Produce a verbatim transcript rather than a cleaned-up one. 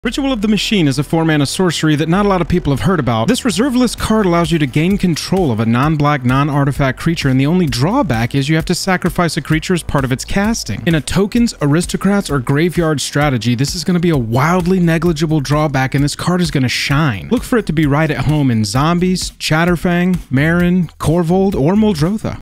Ritual of the Machine is a four mana sorcery that not a lot of people have heard about. This reserve list card allows you to gain control of a non-black, non-artifact creature, and the only drawback is you have to sacrifice a creature as part of its casting. In a tokens, aristocrats, or graveyard strategy, this is going to be a wildly negligible drawback, and this card is going to shine. Look for it to be right at home in Zombies, Chatterfang, Marin, Korvold, or Muldrotha.